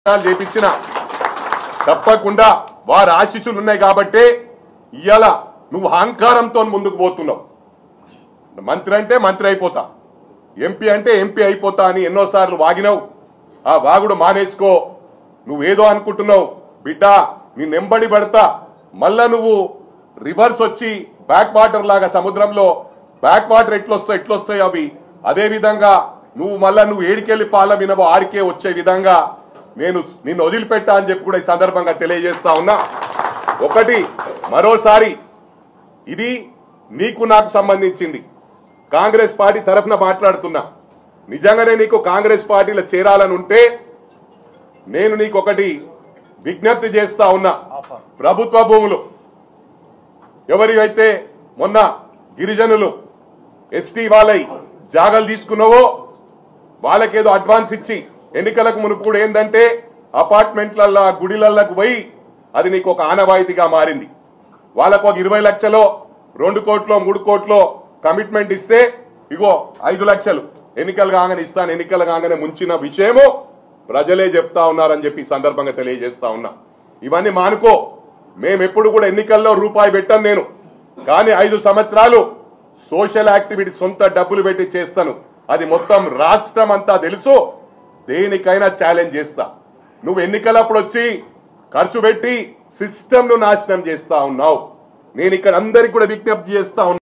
చేపించిన తప్పకుండా వారి ఆశీస్సులు ఉన్నాయి కాబట్టి ఇయాల నువ్వు అహంకారంతో ముందుకు పోతున్నావు. మంత్రి అంటే మంత్రి అయిపోతా, ఎంపీ అంటే ఎంపీ అయిపోతా అని ఎన్నోసార్లు వాగినావు. ఆ వాగుడు మానేసుకో. నువ్వేదో అనుకుంటున్నావు బిడ్డ, నీ నెంబడి పడతా. మళ్ళా నువ్వు రివర్స్ వచ్చి బ్యాక్ వాటర్ లాగా సముద్రంలో బ్యాక్ వాటర్ ఎట్లొస్తాయి అవి అదే విధంగా నువ్వు ఏడికెళ్ళి పాల వినవో ఆడికే వచ్చే విధంగా నేను నిన్ను వదిలిపెట్టా అని చెప్పి కూడా ఈ సందర్భంగా తెలియజేస్తా ఉన్నా. ఒకటి మరోసారి ఇది నీకు నాకు సంబంధించింది. కాంగ్రెస్ పార్టీ తరఫున మాట్లాడుతున్నా. నిజంగానే నీకు కాంగ్రెస్ పార్టీలో చేరాలని ఉంటే నేను నీకు ఒకటి విజ్ఞప్తి చేస్తా ఉన్నా. ప్రభుత్వ భూములు ఎవరివైతే మొన్న గిరిజనులు ఎస్టీ వాళ్ళై జాగాలు తీసుకున్నావో వాళ్ళకేదో అడ్వాన్స్ ఇచ్చి ఎన్నికలకు మునుపు కూడా ఏంటంటే అపార్ట్మెంట్లల్లో గుడిలలకు పోయి అది నీకు ఒక ఆనవాయితీగా మారింది. వాళ్ళకు ఒక 20 లక్షలో 2 కోట్లో 3 కోట్లో కమిట్మెంట్ ఇస్తే ఇగో 5 లక్షలు ఎన్నికలు కాగానే ముంచిన విషయము ప్రజలే చెప్తా ఉన్నారని చెప్పి సందర్భంగా తెలియజేస్తా ఉన్నా. ఇవన్నీ మానుకో. మేమెప్పుడు కూడా ఎన్నికల్లో రూపాయి పెట్టాను నేను, కానీ 5 సంవత్సరాలు సోషల్ యాక్టివిటీ సొంత డబ్బులు పెట్టి చేస్తాను. అది మొత్తం రాష్ట్రం అంతా తెలుసు. దేనికైనా ఛాలెంజ్ చేస్తా. నువ్వు ఎన్నికలప్పుడు వచ్చి ఖర్చు పెట్టి సిస్టమ్ ను నాశనం చేస్తా ఉన్నావు. నేను ఇక్కడ అందరికి కూడా విజ్ఞప్తి చేస్తా ఉన్నా.